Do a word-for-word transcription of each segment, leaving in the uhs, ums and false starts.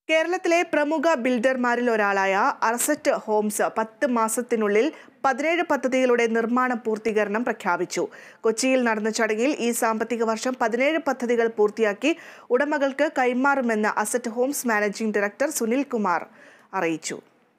കേരളത്തിലെ പ്രമുഖ ബിൽഡർമാരിൽ ഒരാളായ അസറ്റ് ഹോംസ് പത്ത് മാസത്തിനുള്ളിൽ പതിനേഴ് പദ്ധതികളുടെ നിർമ്മാണ പൂർത്തീകരണം പ്രഖ്യാപിച്ചു. കൊച്ചിയിൽ നടന്ന ചടങ്ങിൽ ഈ സാമ്പത്തിക വർഷം പതിനേഴ് പദ്ധതികൾ പൂർത്തിയാക്കി ഉടമകൾക്ക് കൈമാറുമെന്ന് അസറ്റ് ഹോംസ് മാനേജിംഗ് ഡയറക്ടർ സുനിൽ കുമാർ അറിയിച്ചു.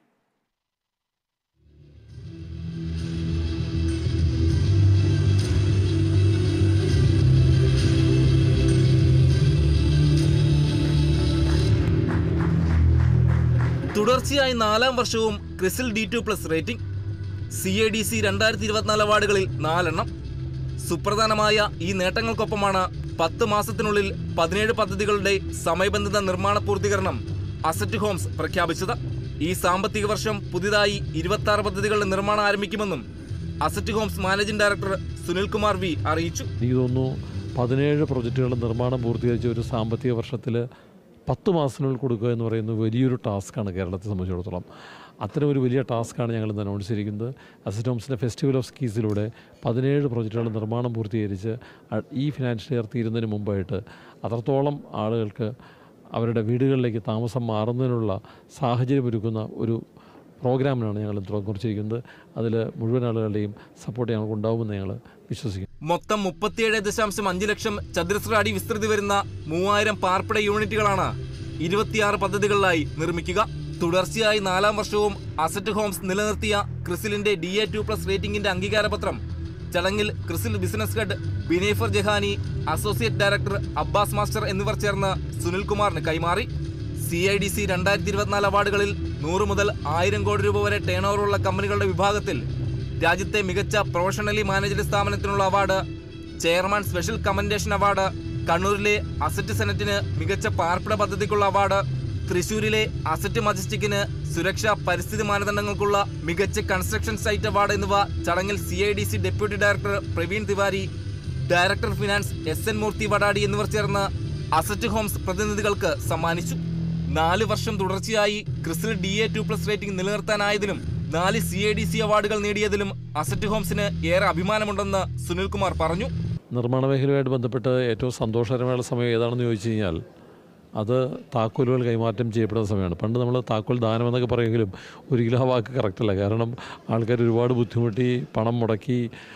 തുടർച്ചയായി നാലാം വർഷവും CRISIL D two plus rating. C A D C രണ്ടായിരത്തി ഇരുപത്തിനാല് അവാർഡുകളിൽ നാലെണ്ണം. സുപ്രധാനമായ ഈ നേട്ടങ്ങൾക്കൊപ്പമാണ് പത്ത് മാസത്തിനുള്ളിൽ പതിനേഴ് പദ്ധതികളുടെ സമയബന്ധിത നിർമ്മാണ പൂർത്തീകരണം അസറ്റ് ഹോംസ് പ്രഖ്യാപിച്ചത്. ഈ സാമ്പത്തിക വർഷം പുതിയതായി ഇരുപത്തി ആറ് പദ്ധതികളുടെ നിർമ്മാണം ആരംഭിക്കുമെന്നും Asset Homes managing director Sunil Kumar V അറിയിച്ചു. എനിക്ക് തോന്നുന്നു പതിനേഴ് പ്രൊജക്റ്റുകളുടെ നിർമ്മാണം പൂർത്തീകരിച്ച ഒരു സാമ്പത്തിക വർഷത്തിൽ പത്ത് മാസത്തിനുള്ളിൽ കൊടുക്കുക എന്ന് പറയുന്നത് വലിയൊരു ടാസ്ക്കാണ് കേരളത്തെ സംബന്ധിച്ചിടത്തോളം. അത്തരം ഒരു വലിയ ടാസ്ക്കാണ് ഞങ്ങൾ ഇന്ന് അനൗൺസ് ചെയ്തിരിക്കുന്നത്. അസറ്റ് ഹോംസിൻ്റെ ഫെസ്റ്റിവൽ ഓഫ് സ്കീസിലൂടെ പതിനേഴ് പ്രൊജക്റ്റുകളുടെ നിർമ്മാണം പൂർത്തീകരിച്ച് ഈ ഫിനാൻഷ്യൽ ഇയർ തീരുന്നതിന് മുമ്പായിട്ട് അത്രത്തോളം ആളുകൾക്ക് അവരുടെ വീടുകളിലേക്ക് താമസം മാറുന്നതിനുള്ള സാഹചര്യം ഒരുക്കുന്ന ഒരു പ്രോഗ്രാമിനാണ് ഞങ്ങൾ കുറിച്ചിരിക്കുന്നത്. അതിൽ മുഴുവൻ ആളുകളുടെയും സപ്പോർട്ട് ഞങ്ങൾക്ക് ഉണ്ടാവുമെന്ന് ഞങ്ങൾ വിശ്വസിക്കുന്നു. മൊത്തം മുപ്പത്തിയേഴ് ദശാംശം അഞ്ച് ലക്ഷം ചതുരശ്ര അടി വിസ്തൃതി വരുന്ന മൂവായിരം പാർപ്പിട യൂണിറ്റുകളാണ് ഇരുപത്തിയാറ് പദ്ധതികളിലായി നിർമ്മിക്കുക. തുടർച്ചയായി നാലാം വർഷവും അസറ്റ് ഹോംസ് നിലനിർത്തിയ ക്രിസിലിന്റെ ഡി എ ടു പ്ലസ് റേറ്റിംഗിന്റെ അംഗീകാരപത്രം ചടങ്ങിൽ CRISIL business head Binaifer Jahani, associate director Abbas Master എന്നിവർ ചേർന്ന് സുനിൽ കുമാറിന് കൈമാറി. സി ഐ ഡി സി രണ്ടായിരത്തി ഇരുപത്തിനാല് അവാർഡുകളിൽ നൂറ് മുതൽ ആയിരം കോടി രൂപ വരെ ടേൺ ഓവറുള്ള കമ്പനികളുടെ വിഭാഗത്തിൽ രാജ്യത്തെ മികച്ച പ്രൊഫഷണലി മാനേജ്ഡ് സ്ഥാപനത്തിനുള്ള award, chairman special commendation award, കണ്ണൂരിലെ അസറ്റ് സെനറ്റിന് മികച്ച പാർപ്പിട പദ്ധതിക്കുള്ള അവാർഡ്, തൃശൂരിലെ അസറ്റ് മജസ്റ്റിക്കിന് സുരക്ഷാ പരിസ്ഥിതി മാനദണ്ഡങ്ങൾക്കുള്ള മികച്ച കൺസ്ട്രക്ഷൻ സൈറ്റ് അവാർഡ് എന്നിവ ചടങ്ങിൽ C I D C deputy director Praveen Tiwari, director finance S N Murthy Vadadi എന്നിവർ ചേർന്ന് അസറ്റ് ഹോംസ് പ്രതിനിധികൾക്ക് സമ്മാനിച്ചു. നാല് വർഷം തുടർച്ചയായി CRISIL D A two plus rating നിലനിർത്താനായതിലും നാല് സി എ ഡി സി അവാർഡുകൾ നേടിയതിലും അസറ്റ് ഹോംസിന് ഏറെ അഭിമാനമുണ്ടെന്ന് സുനിൽ കുമാർ പറഞ്ഞു. നിർമ്മാണ മേഖലയുമായിട്ട് ബന്ധപ്പെട്ട് ഏറ്റവും സന്തോഷകരമായ സമയം ഏതാണെന്ന് ചോദിച്ചു കഴിഞ്ഞാൽ അത് താക്കോലുകൾ കൈമാറ്റം ചെയ്യപ്പെടുന്ന സമയമാണ്. പണ്ട് നമ്മൾ താക്കോൽ ദാനമെന്നൊക്കെ പറയുമെങ്കിലും ഒരിക്കലും ആ വാക്ക് കറക്റ്റല്ല. കാരണം ആൾക്കാർ ഒരുപാട് ബുദ്ധിമുട്ടി പണം മുടക്കി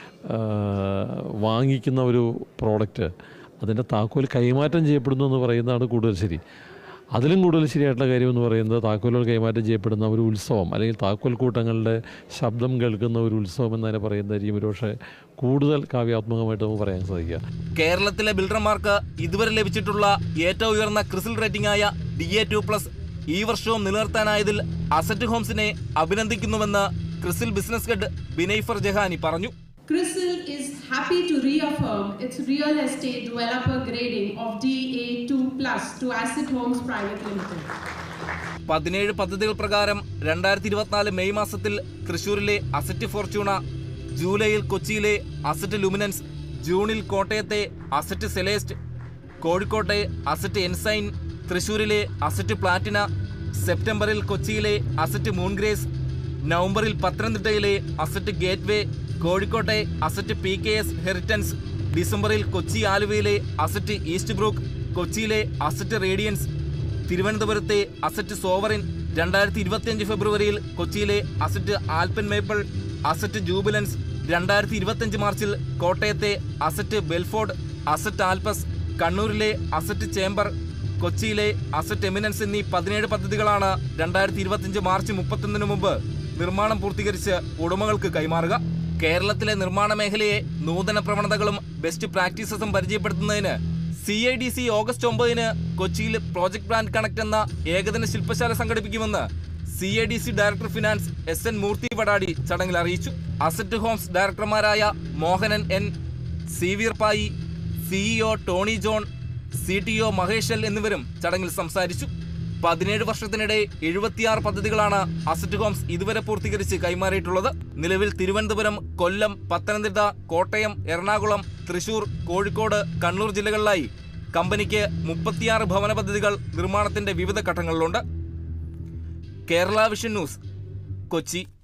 വാങ്ങിക്കുന്ന ഒരു പ്രോഡക്റ്റ് അതിൻ്റെ താക്കോൽ കൈമാറ്റം ചെയ്യപ്പെടുന്നു എന്ന് പറയുന്നതാണ് കൂടുതൽ ശരി. അതിലും കൂടുതൽ ശരിയായിട്ടുള്ള കാര്യം എന്ന് പറയുന്നത് താക്കോലുകൾ കൈമാറ്റം ചെയ്യപ്പെടുന്ന ഒരു ഉത്സവം അല്ലെങ്കിൽ താക്കോൽ കൂട്ടങ്ങളുടെ ശബ്ദം കേൾക്കുന്ന ഒരു ഉത്സവം എന്നതിനെ പറയുന്നതായിരിക്കും ഒരുപക്ഷെ കൂടുതൽ കാവ്യാത്മകമായിട്ട് നമുക്ക് പറയാൻ സാധിക്കുക. കേരളത്തിലെ ബിൽഡർമാർക്ക് ഇതുവരെ ലഭിച്ചിട്ടുള്ള ഏറ്റവും ഉയർന്ന ക്രിസിൽ റേറ്റിംഗ് ആയ ഡി എ ടു പ്ലസ് ഈ വർഷവും നിലനിർത്താനായതിൽ അസറ്റ് ഹോംസിനെ അഭിനന്ദിക്കുന്നുവെന്ന് ക്രിസിൽ ബിസിനസ് ഹെഡ് ബിനേഫർ ജഹാനി പറഞ്ഞു. CRISIL is happy to reaffirm its real estate developer grading of D A two plus to Asset Homes Private Limited. പതിനേഴ് പദ്ധതികൾ പ്രകാരം രണ്ടായിരത്തി ഇരുപത്തിനാല് മെയ് മാസത്തിൽ തൃശൂരിലെ അസറ്റ് ഫോർച്യൂണ, ജൂലൈയിൽ കൊച്ചിയിലെ അസറ്റ് ലുമിനൻസ്, ജൂണിൽ കോട്ടയത്തെ അസറ്റ് സെലേസ്റ്റ്, കോഴിക്കോട്ടെ അസറ്റ് എൻസൈൻ, തൃശൂരിലെ അസറ്റ് പ്ലാറ്റിന, സെപ്റ്റംബറിൽ കൊച്ചിയിലെ അസറ്റ് മൂൺഗ്രേസ്, നവംബറിൽ പത്തനംതിട്ടയിലെ അസറ്റ് ഗേറ്റ്വേ, കോഴിക്കോട്ടെ Asset P K S Heritance, ഡിസംബറിൽ കൊച്ചി ആലുവയിലെ അസറ്റ് ഈസ്റ്റ് ബ്രൂക്ക്, കൊച്ചിയിലെ അസറ്റ് റേഡിയൻസ്, തിരുവനന്തപുരത്തെ അസറ്റ് സോവറിൻ, രണ്ടായിരത്തി ഇരുപത്തിയഞ്ച് ഫെബ്രുവരിയിൽ കൊച്ചിയിലെ അസറ്റ് ആൽപ്പൻ മേപ്പിൾ, അസറ്റ് ജൂബിലൻസ്, രണ്ടായിരത്തി ഇരുപത്തിയഞ്ച് മാർച്ചിൽ കോട്ടയത്തെ അസറ്റ് ബെൽഫോർഡ്, അസറ്റ് ആൽപ്പസ്, കണ്ണൂരിലെ അസറ്റ് ചേംബർ, കൊച്ചിയിലെ അസറ്റ് എമിനൻസ് എന്നീ പതിനേഴ് പദ്ധതികളാണ് രണ്ടായിരത്തി ഇരുപത്തിയഞ്ച് മാർച്ച് മുപ്പത്തൊന്നിന് മുമ്പ് നിർമ്മാണം പൂർത്തീകരിച്ച് ഉടമകൾക്ക് കൈമാറുക. കേരളത്തിലെ നിർമ്മാണ മേഖലയെ നൂതന പ്രവണതകളും ബെസ്റ്റ് പ്രാക്ടീസസും പരിചയപ്പെടുത്തുന്നതിന് C I D C August ഒമ്പതിന് കൊച്ചിയിൽ പ്രോജക്ട് പ്ലാൻ കണക്ട് എന്ന ഏകദിന ശില്പശാല സംഘടിപ്പിക്കുമെന്ന് C I D C director finance S N Murthy Vadadi ചടങ്ങിൽ അറിയിച്ചു. അസറ്റ് ഹോംസ് ഡയറക്ടർമാരായ Mohanan N, C Veerappai, CEO Tony John, C T O മഹേഷൽ എന്നിവരും ചടങ്ങിൽ സംസാരിച്ചു. പതിനേഴ് വർഷത്തിനിടെ എഴുപത്തിയാറ് പദ്ധതികളാണ് അസറ്റ് ഹോംസ് ഇതുവരെ പൂർത്തീകരിച്ച് കൈമാറിയിട്ടുള്ളത്. നിലവിൽ തിരുവനന്തപുരം, കൊല്ലം, പത്തനംതിട്ട, കോട്ടയം, എറണാകുളം, തൃശൂർ, കോഴിക്കോട്, കണ്ണൂർ ജില്ലകളിലായി കമ്പനിക്ക് മുപ്പത്തിയാറ് ഭവന പദ്ധതികൾ നിർമ്മാണത്തിന്റെ വിവിധ ഘട്ടങ്ങളിലുണ്ട്. കേരള വിഷൻ ന്യൂസ്, കൊച്ചി.